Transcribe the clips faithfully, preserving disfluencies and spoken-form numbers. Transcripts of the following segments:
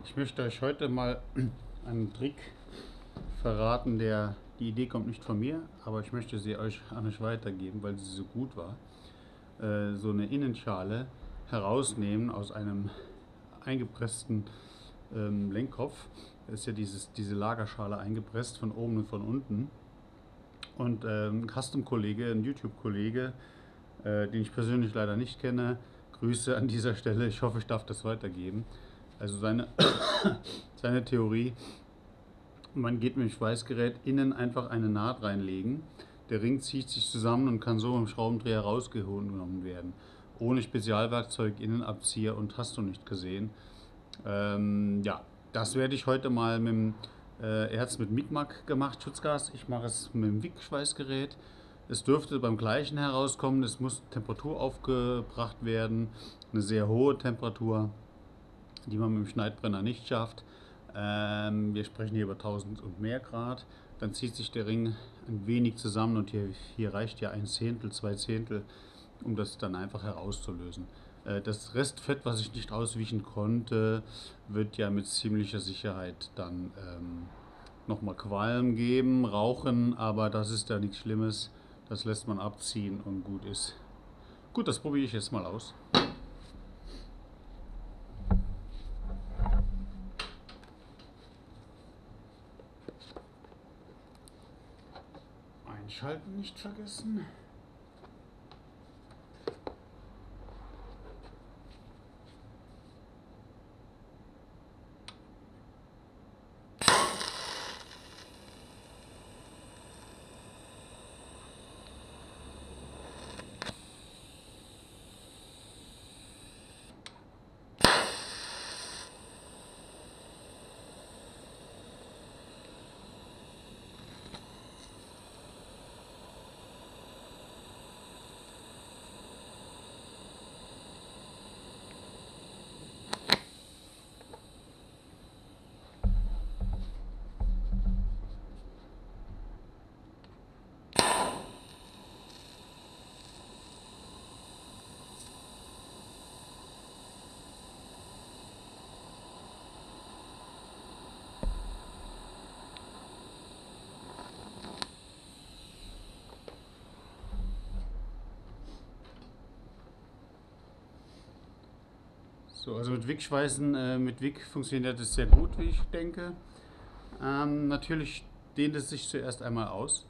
Ich möchte euch heute mal einen Trick verraten, der die Idee kommt nicht von mir, aber ich möchte sie euch an euch weitergeben, weil sie so gut war. Äh, so eine Innenschale herausnehmen aus einem eingepressten ähm, Lenkkopf. Da ist ja dieses, diese Lagerschale eingepresst von oben und von unten. Und äh, ein Custom-Kollege, ein YouTube-Kollege, äh, den ich persönlich leider nicht kenne, Grüße an dieser Stelle, ich hoffe, ich darf das weitergeben. Also seine, seine Theorie: Man geht mit dem Schweißgerät innen einfach eine Naht reinlegen. Der Ring zieht sich zusammen und kann so im Schraubendreher rausgenommen werden. Ohne Spezialwerkzeug, Innenabzieher und hast du nicht gesehen. Ähm, ja, das werde ich heute mal mit dem, äh, er hat es mit Mi'kmaq gemacht, Schutzgas. Ich mache es mit dem Wick-Schweißgerät. Es dürfte beim gleichen herauskommen. Es muss Temperatur aufgebracht werden. Eine sehr hohe Temperatur, die man mit dem Schneidbrenner nicht schafft. Ähm, wir sprechen hier über tausend und mehr Grad. Dann zieht sich der Ring ein wenig zusammen und hier, hier reicht ja ein Zehntel, zwei Zehntel, um das dann einfach herauszulösen. Äh, das Restfett, was ich nicht auswischen konnte, wird ja mit ziemlicher Sicherheit dann ähm, nochmal Qualm geben, Rauchen, aber das ist ja nichts Schlimmes. Das lässt man abziehen und gut ist. Gut, das probiere ich jetzt mal aus. Einschalten nicht vergessen. So, also mit Wick-Schweißen, äh, mit Wick funktioniert das sehr gut, wie ich denke. Ähm, natürlich dehnt es sich zuerst einmal aus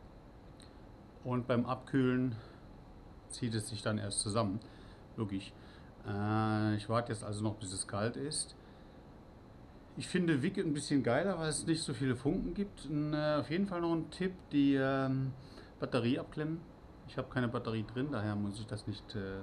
und beim Abkühlen zieht es sich dann erst zusammen. Logisch. Äh, ich warte jetzt also noch, bis es kalt ist. Ich finde Wick ein bisschen geiler, weil es nicht so viele Funken gibt. Und, äh, auf jeden Fall noch ein Tipp: die ähm, Batterie abklemmen. Ich habe keine Batterie drin, daher muss ich das nicht äh,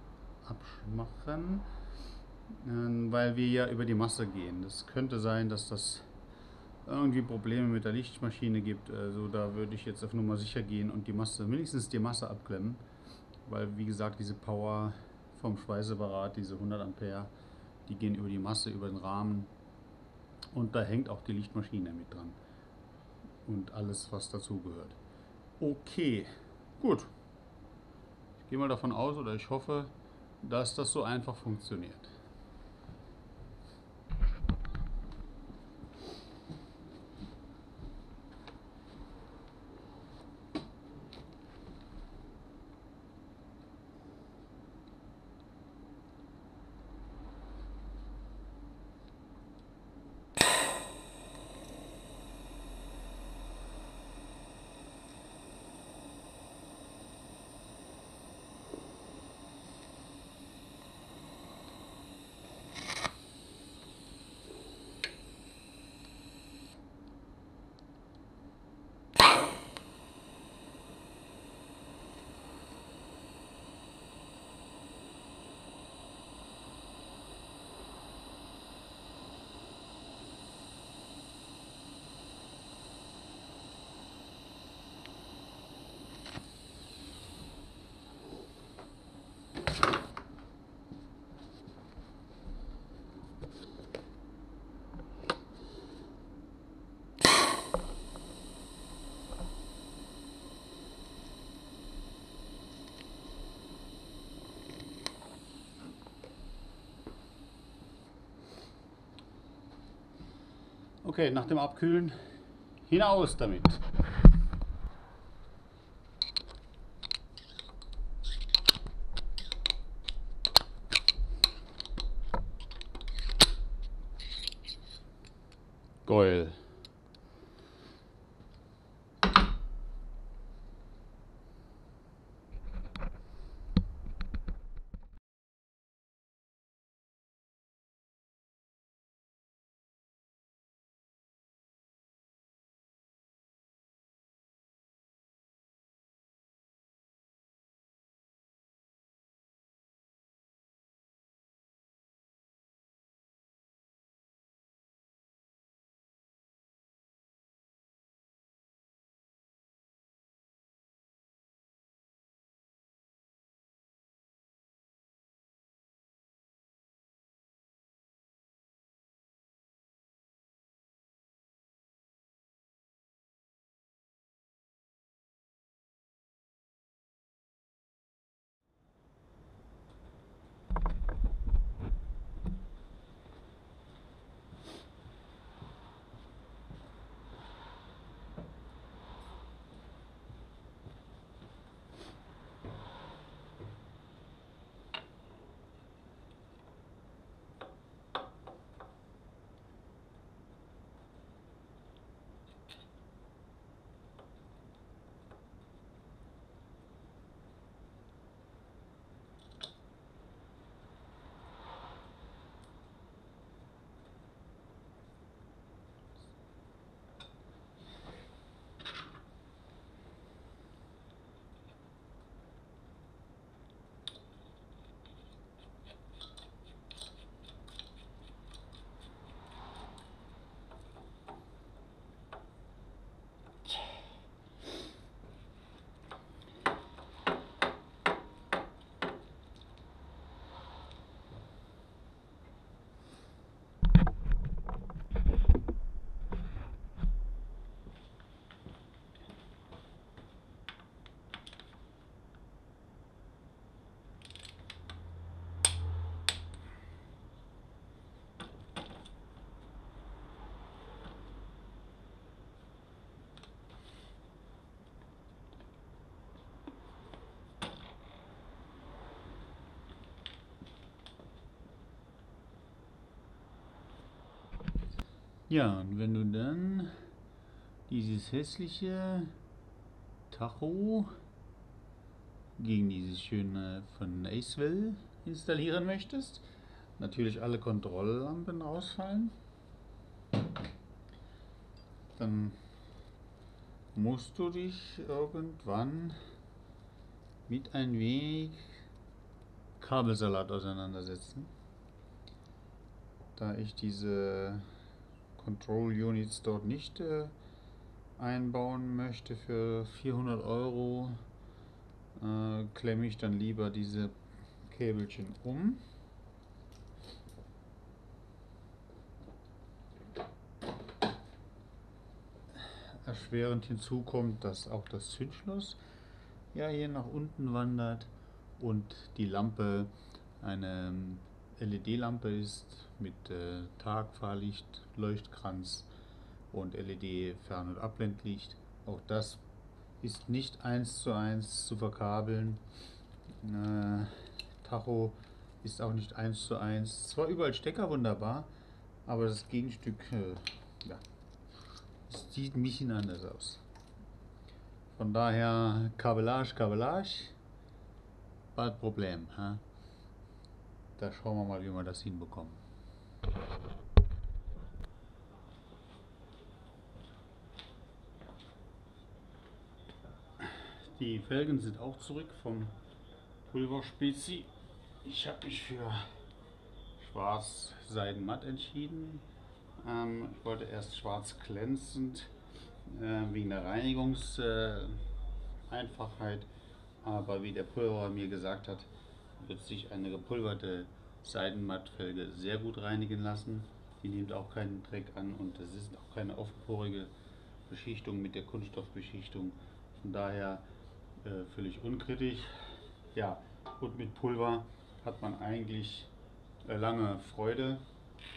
abmachen, äh, weil wir ja über die Masse gehen. Das könnte sein, dass das irgendwie Probleme mit der Lichtmaschine gibt. Also da würde ich jetzt auf Nummer sicher gehen und die Masse, wenigstens die Masse abklemmen, weil wie gesagt, diese Power vom Schweißapparat, diese hundert Ampere, die gehen über die Masse, über den Rahmen, und da hängt auch die Lichtmaschine mit dran und alles, was dazugehört. Okay, gut. Ich gehe mal davon aus, oder ich hoffe, dass das so einfach funktioniert. Okay, nach dem Abkühlen hinaus damit. Geil. Ja, und wenn du dann dieses hässliche Tacho gegen dieses schöne von Acewell installieren möchtest, natürlich alle Kontrolllampen ausfallen, dann musst du dich irgendwann mit ein wenig Kabelsalat auseinandersetzen. Da ich diese Control Units dort nicht äh, einbauen möchte für vierhundert Euro, äh, klemme ich dann lieber diese Käbelchen um. Erschwerend hinzu kommt, dass auch das Zündschloss ja hier nach unten wandert und die Lampe eine L E D-Lampe ist mit äh, Tagfahrlicht, Leuchtkranz und L E D-Fern- und Abblendlicht. Auch das ist nicht eins zu eins zu verkabeln. Äh, Tacho ist auch nicht eins zu eins. Zwar überall Stecker wunderbar, aber das Gegenstück äh, ja, sieht ein bisschen anders aus. Von daher Kabellage, Kabellage, bald Problem. Ha? Da schauen wir mal, wie wir das hinbekommen. Die Felgen sind auch zurück vom Pulverspezi. Ich habe mich für schwarz seidenmatt entschieden. Ähm, ich wollte erst schwarz glänzend äh, wegen der Reinigungseinfachheit, äh, aber wie der Pulverer mir gesagt hat, wird sich eine gepulverte Seidenmattfelge sehr gut reinigen lassen. Die nimmt auch keinen Dreck an und es ist auch keine offenporige Beschichtung mit der Kunststoffbeschichtung. Von daher äh, völlig unkritisch. Ja, und mit Pulver hat man eigentlich äh, lange Freude.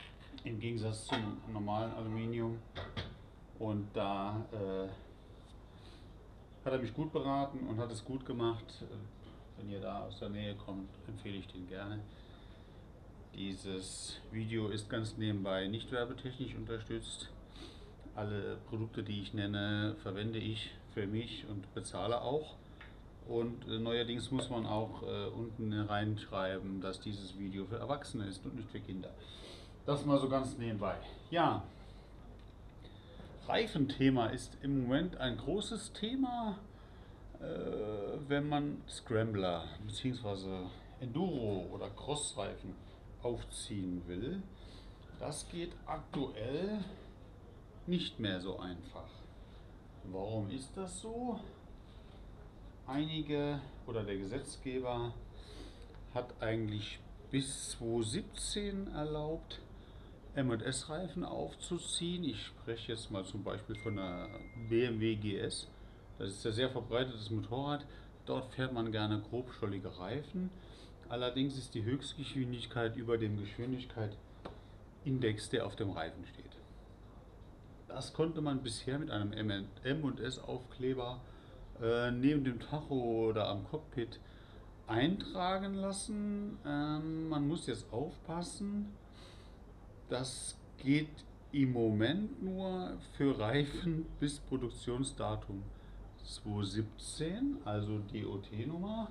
im Gegensatz zum normalen Aluminium. Und da äh, hat er mich gut beraten und hat es gut gemacht. Wenn ihr da aus der Nähe kommt, empfehle ich den gerne. Dieses Video ist ganz nebenbei nicht werbetechnisch unterstützt. Alle Produkte, die ich nenne, verwende ich für mich und bezahle auch. Und äh, neuerdings muss man auch äh, unten reinschreiben, dass dieses Video für Erwachsene ist und nicht für Kinder. Das mal so ganz nebenbei. Ja, Reifenthema ist im Moment ein großes Thema, äh, wenn man Scrambler bzw. Enduro oder Crossreifen aufziehen will. Das geht aktuell nicht mehr so einfach. Warum ist das so? Einige oder der Gesetzgeber hat eigentlich bis zweitausendsiebzehn erlaubt, M und S-Reifen aufzuziehen. Ich spreche jetzt mal zum Beispiel von der B M W G S. Das ist ein sehr verbreitetes Motorrad. Dort fährt man gerne grobstollige Reifen. Allerdings ist die Höchstgeschwindigkeit über dem Geschwindigkeitsindex, der auf dem Reifen steht. Das konnte man bisher mit einem M und S-Aufkleber äh, neben dem Tacho oder am Cockpit eintragen lassen. Ähm, man muss jetzt aufpassen, das geht im Moment nur für Reifen bis Produktionsdatum zweitausendsiebzehn, also D O T-Nummer.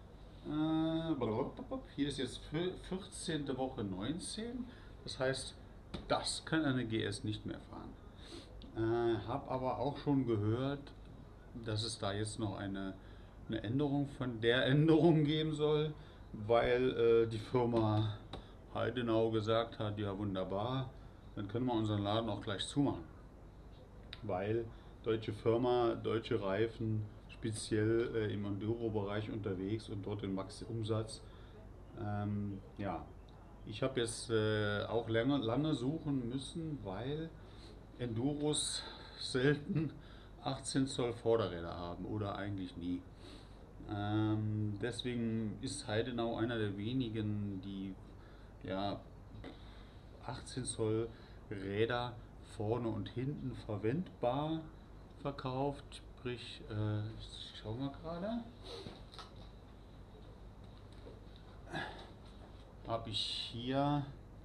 Äh, hier ist jetzt vierzehnte Woche neunzehn, das heißt, das kann eine G S nicht mehr fahren. Äh, habe aber auch schon gehört, dass es da jetzt noch eine, eine Änderung von der Änderung geben soll, weil äh, die Firma Heidenau gesagt hat, ja wunderbar, dann können wir unseren Laden auch gleich zumachen. Weil deutsche Firma, deutsche Reifen, speziell äh, im Enduro-Bereich unterwegs und dort den Max-Umsatz. Ähm, ja, ich habe jetzt äh, auch lange, lange suchen müssen, weil Enduros selten achtzehn Zoll Vorderräder haben oder eigentlich nie. Ähm, deswegen ist Heidenau einer der wenigen, die ja, achtzehn Zoll Räder vorne und hinten verwendbar verkauft. Sprich, äh, ich schau mal gerade. Habe ich hier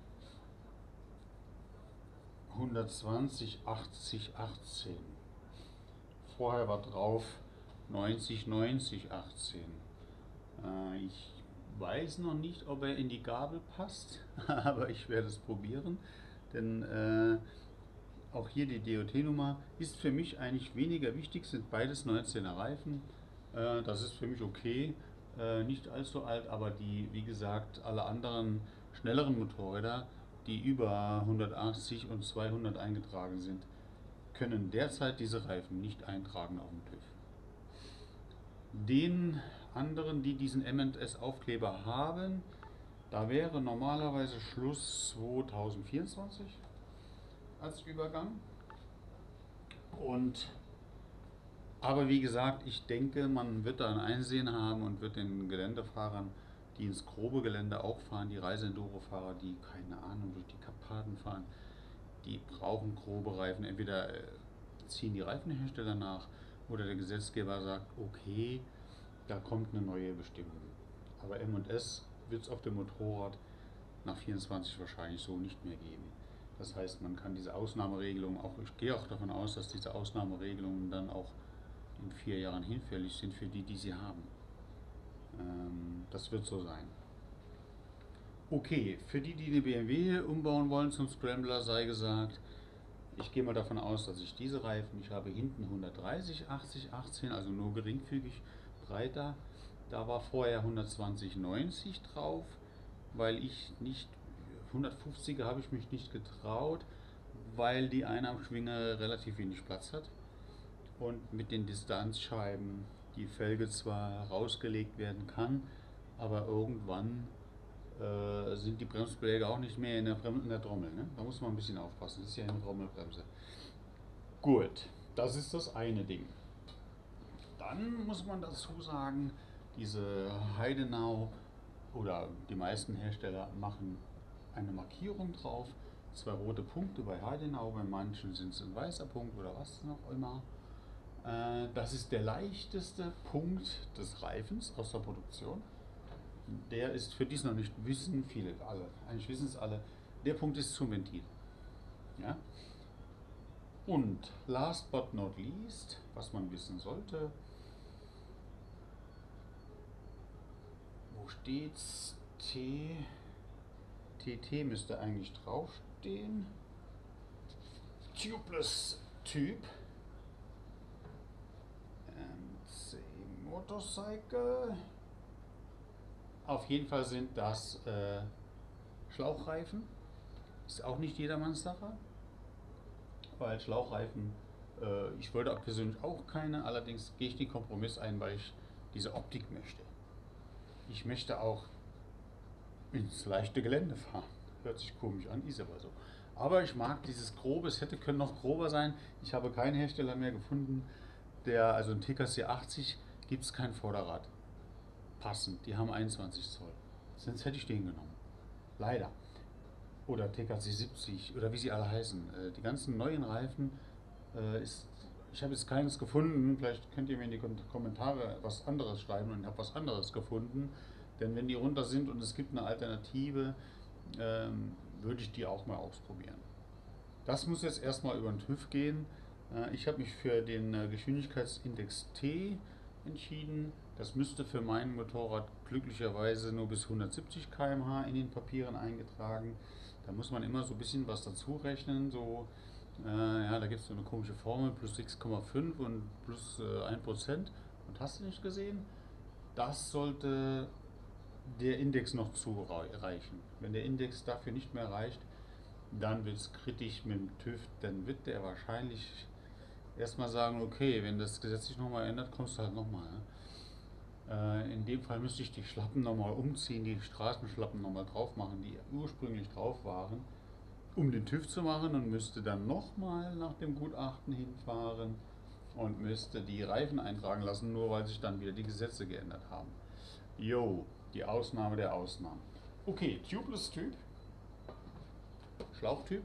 hundertzwanzig, achtzig, achtzehn. Vorher war drauf neunzig, neunzig, achtzehn. Äh, ich weiß noch nicht, ob er in die Gabel passt, aber ich werde es probieren, denn äh, auch hier die D O T-Nummer ist für mich eigentlich weniger wichtig, sind beides neunzehner Reifen, äh, das ist für mich okay, äh, nicht allzu alt, aber die, wie gesagt, alle anderen schnelleren Motorräder, die über hundertachtzig und zweihundert eingetragen sind, können derzeit diese Reifen nicht eintragen auf dem TÜV. Den anderen, die diesen M und S-Aufkleber haben, da wäre normalerweise Schluss zweitausendvierundzwanzig als Übergang. Und aber wie gesagt, ich denke, man wird da ein Einsehen haben und wird den Geländefahrern, die ins grobe Gelände auch fahren, die Reise-Enduro-Fahrer, die keine Ahnung durch die Karpaten fahren, die brauchen grobe Reifen. Entweder ziehen die Reifenhersteller nach oder der Gesetzgeber sagt, okay, da kommt eine neue Bestimmung. Aber M und S wird es auf dem Motorrad nach vierundzwanzig wahrscheinlich so nicht mehr geben. Das heißt, man kann diese Ausnahmeregelung auch, ich gehe auch davon aus, dass diese Ausnahmeregelungen dann auch in vier Jahren hinfällig sind für die, die sie haben. Ähm, das wird so sein. Okay, für die, die eine B M W umbauen wollen zum Scrambler, sei gesagt, ich gehe mal davon aus, dass ich diese Reifen, ich habe hinten hundertdreißig, achtzig, achtzehn, also nur geringfügig breiter. Da war vorher hundertzwanzig, neunzig drauf, weil ich nicht, hundertfünfziger habe ich mich nicht getraut, weil die Einarmschwinge relativ wenig Platz hat. Und mit den Distanzscheiben die Felge zwar rausgelegt werden kann, aber irgendwann äh, sind die Bremsbeläge auch nicht mehr in der, Brem in der Trommel. Ne? Da muss man ein bisschen aufpassen, das ist ja eine Trommelbremse. Gut, das ist das eine Ding. Dann muss man dazu sagen, diese Heidenau oder die meisten Hersteller machen eine Markierung drauf, zwei rote Punkte bei Heidenau, bei manchen sind es ein weißer Punkt oder was noch immer. Äh, das ist der leichteste Punkt des Reifens aus der Produktion. Der ist, für die es noch nicht wissen, viele, alle, eigentlich wissen es alle, der Punkt ist zum Ventil. Ja? Und last but not least, was man wissen sollte, wo steht's? T, T T müsste eigentlich draufstehen. Tubeless Typ. M C Motorcycle. Auf jeden Fall sind das äh, Schlauchreifen. Ist auch nicht jedermanns Sache. Weil Schlauchreifen, äh, ich wollte auch persönlich auch keine, allerdings gehe ich den Kompromiss ein, weil ich diese Optik möchte. Ich möchte auch ins leichte Gelände fahren. Hört sich komisch an, ist aber so. Aber ich mag dieses Grobe, es hätte können noch grober sein. Ich habe keinen Hersteller mehr gefunden, der, also ein T K C achtzig gibt es kein Vorderrad. Passend, die haben einundzwanzig Zoll. Sonst hätte ich den genommen. Leider. Oder T K C siebzig oder wie sie alle heißen. Die ganzen neuen Reifen äh, ist, ich habe jetzt keines gefunden. Vielleicht könnt ihr mir in die Kommentare was anderes schreiben und ich habe was anderes gefunden. Denn wenn die runter sind und es gibt eine Alternative, ähm, würde ich die auch mal ausprobieren. Das muss jetzt erstmal über den TÜV gehen. Äh, ich habe mich für den äh, Geschwindigkeitsindex T entschieden. Das müsste für mein Motorrad glücklicherweise nur bis hundertsiebzig Kilometer pro Stunde in den Papieren eingetragen. Da muss man immer so ein bisschen was dazu rechnen. So, äh, ja, da gibt es so eine komische Formel, plus sechs Komma fünf und plus äh, ein Prozent. Und hast du nicht gesehen? Das sollte der Index noch zureichen. Wenn der Index dafür nicht mehr reicht, dann wird es kritisch mit dem TÜV. Dann wird der wahrscheinlich erstmal sagen, okay, wenn das Gesetz sich nochmal ändert, kommst du halt nochmal. Ne? Äh, in dem Fall müsste ich die Schlappen nochmal umziehen, die Straßenschlappen nochmal drauf machen, die ursprünglich drauf waren, um den TÜV zu machen, und müsste dann nochmal nach dem Gutachten hinfahren und müsste die Reifen eintragen lassen, nur weil sich dann wieder die Gesetze geändert haben. Jo, die Ausnahme der Ausnahmen. Okay, Tubeless Typ, Schlauchtyp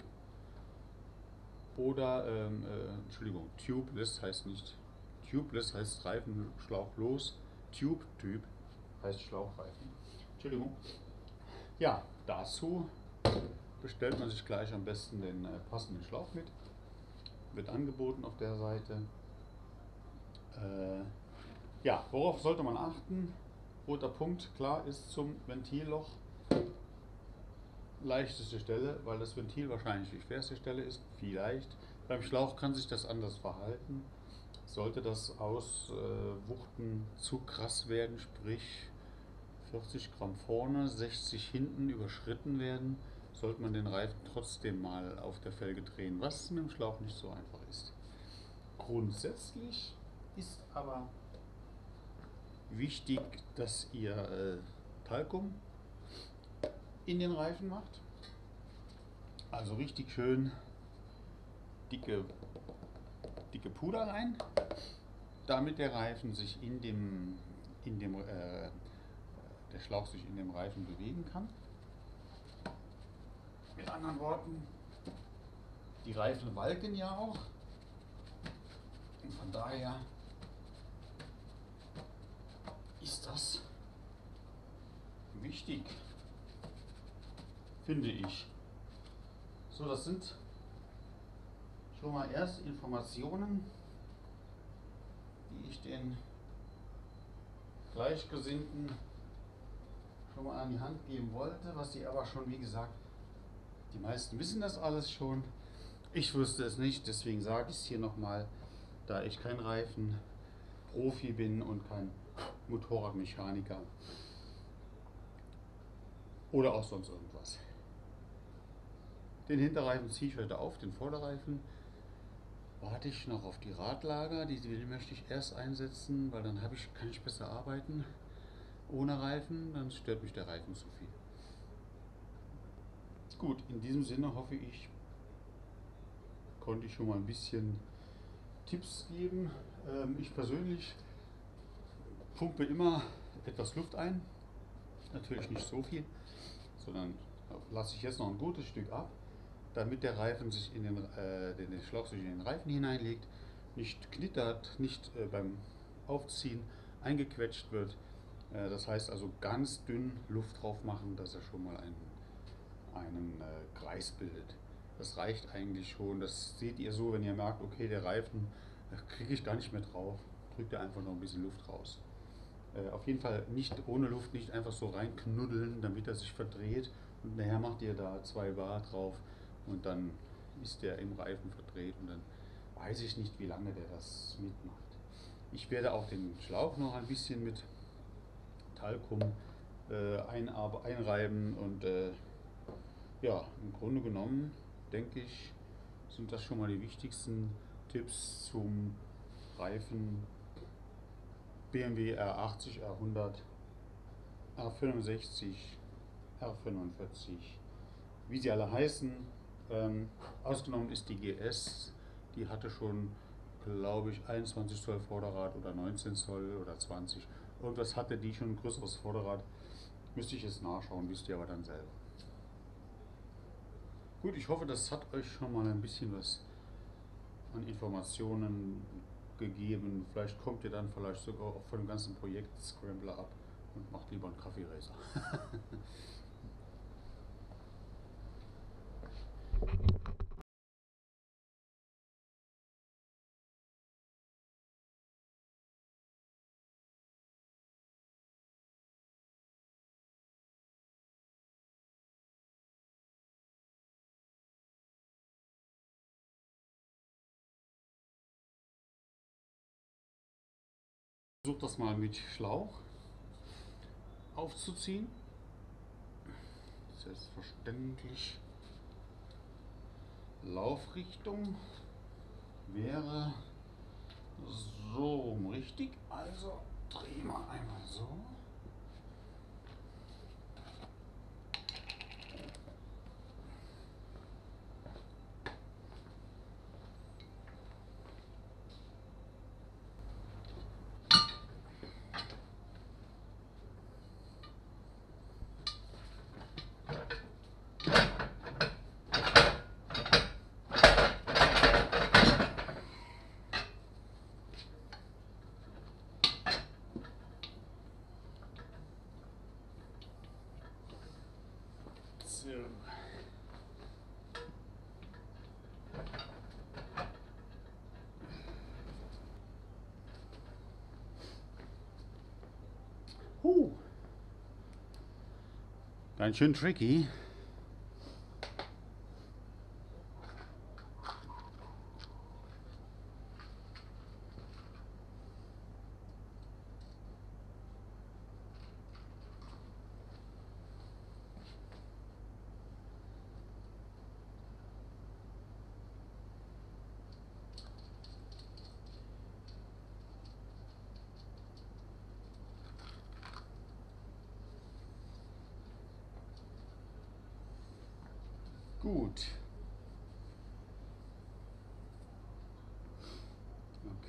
oder, ähm, äh, Entschuldigung, Tubeless heißt nicht, Tubeless heißt Reifen schlauchlos, Tube-Typ heißt Schlauchreifen. Entschuldigung. Ja, dazu bestellt man sich gleich am besten den äh, passenden Schlauch mit. Wird angeboten auf der Seite. Äh, ja, worauf sollte man achten? Roter Punkt, klar, ist zum Ventilloch. Leichteste Stelle, weil das Ventil wahrscheinlich die schwerste Stelle ist. Vielleicht. Beim Schlauch kann sich das anders verhalten. Sollte das Auswuchten äh, zu krass werden, sprich vierzig Gramm vorne, sechzig hinten überschritten werden, sollte man den Reifen trotzdem mal auf der Felge drehen, was mit dem Schlauch nicht so einfach ist. Grundsätzlich ist aber wichtig, dass ihr äh, Talkum in den Reifen macht. Also richtig schön dicke, dicke Puder rein, damit der Reifen sich in dem, in dem äh, der Schlauch sich in dem Reifen bewegen kann. Mit anderen Worten, die Reifen walken ja auch. Und von daher ist das wichtig, finde ich. So, das sind schon mal erste Informationen, die ich den Gleichgesinnten schon mal an die Hand geben wollte, was sie aber schon, wie gesagt, die meisten wissen das alles schon. Ich wusste es nicht, deswegen sage ich es hier nochmal, da ich kein Reifenprofi bin und kein Motorradmechaniker oder auch sonst irgendwas. Den Hinterreifen ziehe ich heute auf, den Vorderreifen warte ich noch auf die Radlager, die möchte ich erst einsetzen, weil dann habe ich, kann ich besser arbeiten. Ohne Reifen, dann stört mich der Reifen zu viel. Gut, in diesem Sinne hoffe ich, konnte ich schon mal ein bisschen Tipps geben. Ähm, ich persönlich pumpe immer etwas Luft ein, natürlich nicht so viel, sondern lasse ich jetzt noch ein gutes Stück ab. damit der Reifen sich in den, äh, den Schlauch sich in den Reifen hineinlegt, nicht knittert, nicht äh, beim Aufziehen eingequetscht wird. Äh, das heißt also ganz dünn Luft drauf machen, dass er schon mal einen, einen äh, Kreis bildet. Das reicht eigentlich schon. Das seht ihr so, wenn ihr merkt, okay, der Reifen kriege ich gar nicht mehr drauf, drückt ihr einfach noch ein bisschen Luft raus. Äh, auf jeden Fall nicht ohne Luft, nicht einfach so reinknuddeln, damit er sich verdreht. Und nachher macht ihr da zwei Bar drauf und dann ist der im Reifen verdreht und dann weiß ich nicht, wie lange der das mitmacht. Ich werde auch den Schlauch noch ein bisschen mit Talkum äh, einreiben und äh, ja, im Grunde genommen denke ich, sind das schon mal die wichtigsten Tipps zum Reifen B M W R achtzig, R hundert, R fünfundsechzig, R fünfundvierzig, wie sie alle heißen. Ähm, ausgenommen ist die G S, die hatte schon, glaube ich, einundzwanzig Zoll Vorderrad oder neunzehn Zoll oder zwanzig. Irgendwas hatte die schon ein größeres Vorderrad. Müsste ich jetzt nachschauen, wisst ihr aber dann selber. Gut, ich hoffe, das hat euch schon mal ein bisschen was an Informationen gegeben. Vielleicht kommt ihr dann vielleicht sogar auch von dem ganzen Projekt Scrambler ab und macht lieber einen Kaffeeracer. Versucht das mal mit Schlauch aufzuziehen. Selbstverständlich. Laufrichtung wäre so richtig. Also drehen wir einmal so. So. Huh. Ganz schön tricky. Gut. Okay.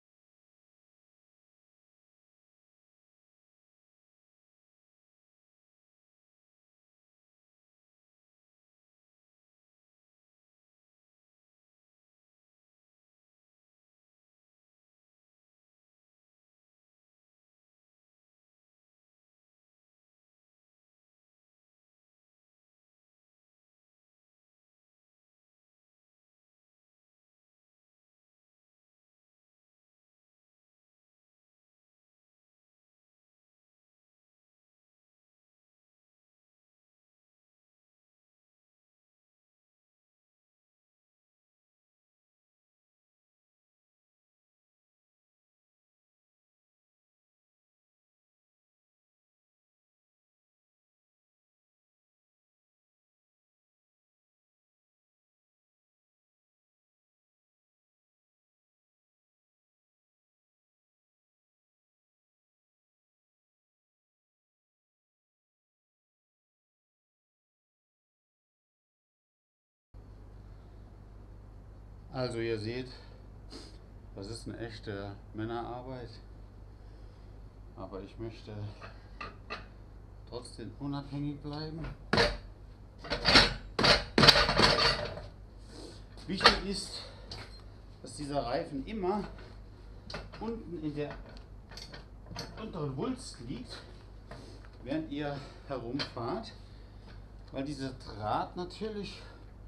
Also ihr seht, das ist eine echte Männerarbeit, aber ich möchte trotzdem unabhängig bleiben. ist, dass dieser Reifen immer unten in der unteren Wulst liegt, während ihr herumfahrt, weil dieser Draht natürlich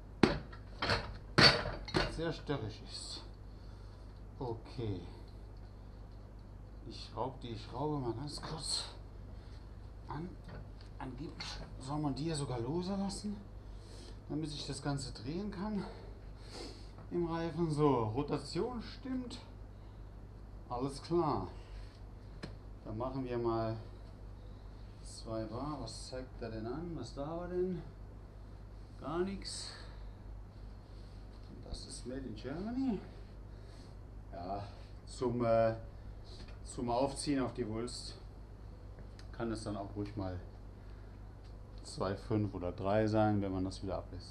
sehr störrisch ist. Okay, ich schraube die Schraube mal ganz kurz an. Angeblich soll man die ja sogar lose lassen, damit sich das Ganze drehen kann im Reifen. So, Rotation stimmt. Alles klar. Dann machen wir mal zwei Bar. Was zeigt er denn an? Was da war denn? Gar nichts. Das ist Made in Germany. Ja, zum, äh, zum Aufziehen auf die Wulst kann es dann auch ruhig mal zwei Komma fünf oder drei sein, wenn man das wieder ablässt.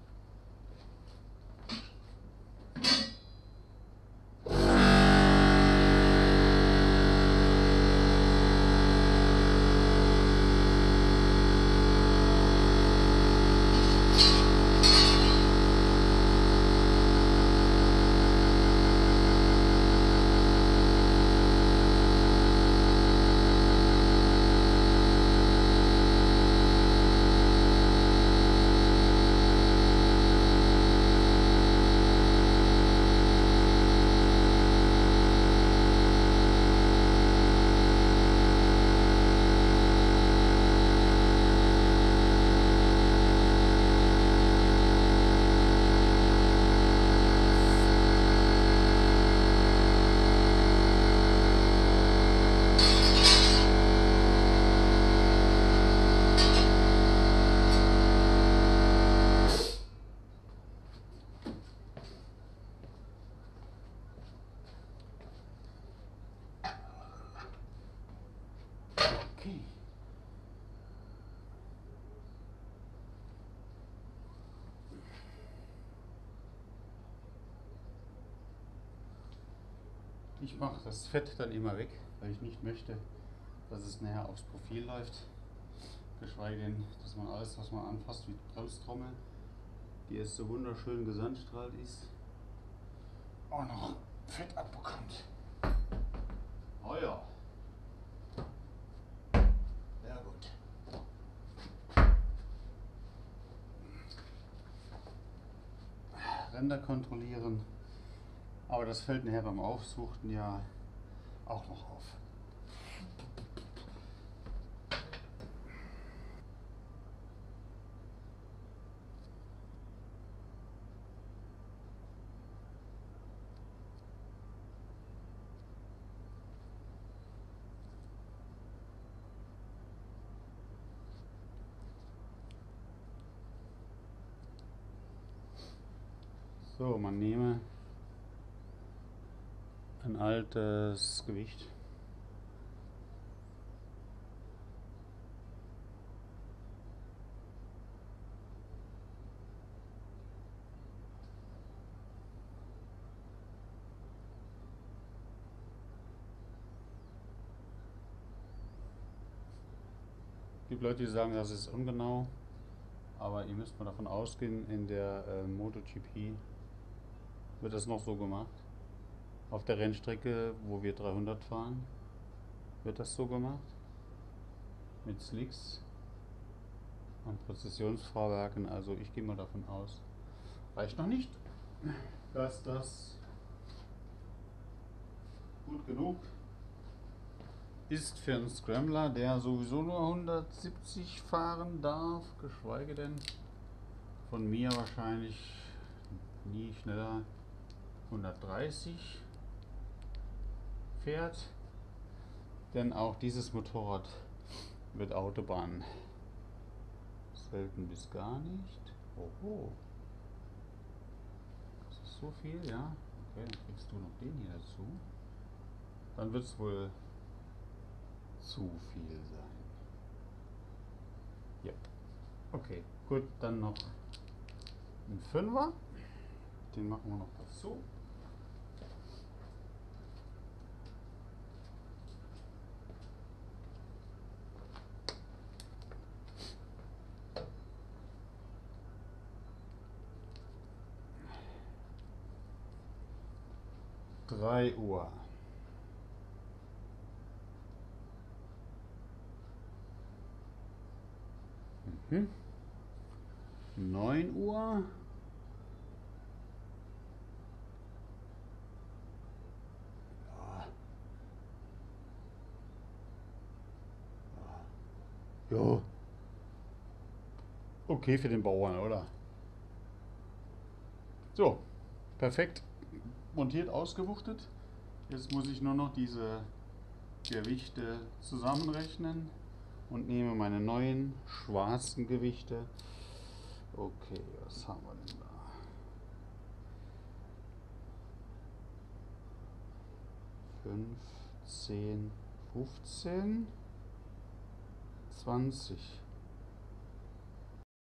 Okay. Ich mache das Fett dann immer weg, weil ich nicht möchte, dass es näher aufs Profil läuft. Geschweige denn, dass man alles, was man anfasst, wie die Bremstrommel, die jetzt so wunderschön gesandstrahlt ist, auch noch Fett abbekommt. Oh ja. Sehr gut. Ränder kontrollieren, aber das fällt nachher beim Aufsuchten ja auch noch auf. So, man nehme ein altes Gewicht. Es gibt Leute, die sagen, das ist ungenau, aber ihr müsst mal davon ausgehen, in der äh, MotoGP wird das noch so gemacht. Auf der Rennstrecke, wo wir dreihundert fahren, wird das so gemacht. Mit Slicks und Präzisionsfahrwerken. Also ich gehe mal davon aus, reicht noch nicht, dass das gut genug ist für einen Scrambler, der sowieso nur hundertsiebzig fahren darf, geschweige denn von mir wahrscheinlich nie schneller hundertdreißig fährt, denn auch dieses Motorrad wird Autobahn selten bis gar nicht. Oho, das ist so viel, ja. Okay, dann kriegst du noch den hier dazu. Dann wird es wohl zu viel sein. Ja. Okay, gut, dann noch ein Fünfer. Den machen wir noch dazu. drei Uhr. Mhm. neun Uhr. Jo. Okay für den Bauern, oder? So, perfekt montiert, ausgewuchtet. Jetzt muss ich nur noch diese Gewichte zusammenrechnen und nehme meine neuen schwarzen Gewichte. Okay, was haben wir denn da? fünf, zehn, fünfzehn, zwanzig.